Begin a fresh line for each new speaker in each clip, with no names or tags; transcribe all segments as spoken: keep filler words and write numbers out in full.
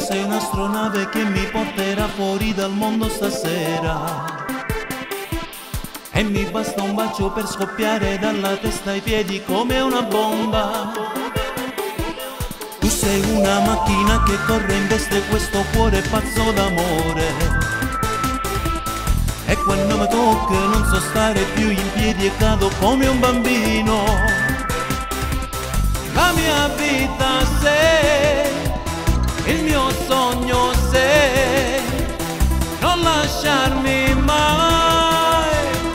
sei un'astronave che mi porterà fuori dal mondo stasera. E mi basta un bacio per scoppiare dalla testa ai piedi come una bomba. Tu sei una macchina che corre in veste questo cuore pazzo d'amore. E quando mi tocca non so stare più in piedi e cado come un bambino. La mia vita sei, il mio sogno sei, non lasciarmi mai.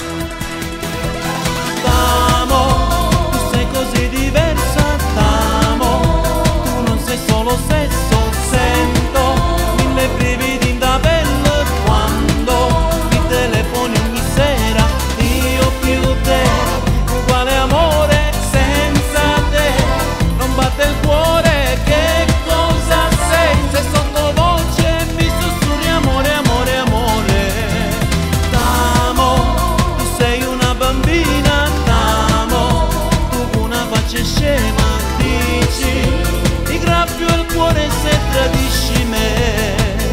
T'amo, tu sei così diversa, t'amo, tu non sei solo sesso, sento mille brividi da pelle quando mi telefoni ogni sera. Io più te, uguale amore, senza te non batte il cuore. Che cosa sei? Se sottovoce mi sussurri amore, amore, amore. T'amo, tu sei una bambina, t'amo, tu una faccia scema, dici ti graffio il cuore se tradisci me.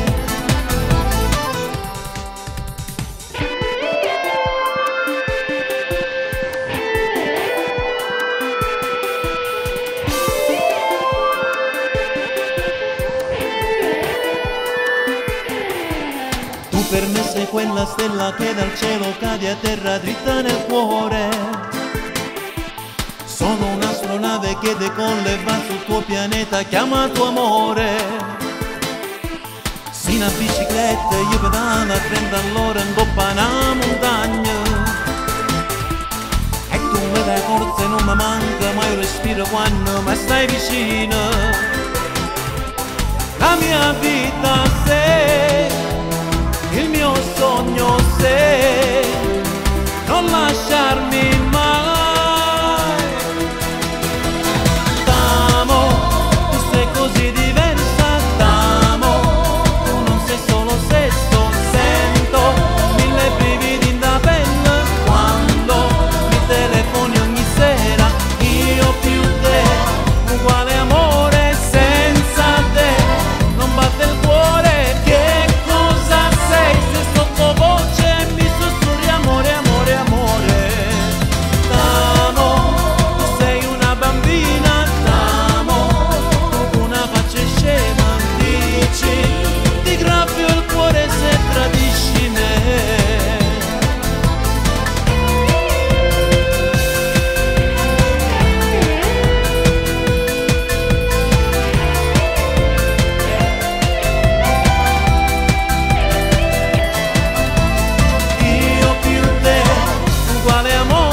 Tu per me sei quella stella che dal cielo cade a terra dritta nel cuore. Sono un'astronave che decolla e va sul tuo pianeta chiamato amore. Sì, una bicicletta io pedalo a trenta all'ora in coppa a una montagna. E tu mi dai forza e non mi manca mai un respiro quando mi stai vicino. La mia vita sei, il mio sogno sei, non lasciarmi mai. T'amo, tu sei così diversa, t'amo, tu non sei solo sesso, sento mille brividi da pelle quando mi telefoni ogni sera. Io più te, uguale amore, senza te non batte il cuore. Che cosa sei? Se sottovoce mi sussurri amore, amore, amore. T'amo, tu sei una bambina, t'amo, tu una faccia scema, dici ti graffio il cuore se tradisci me. Io più te, uguale amore.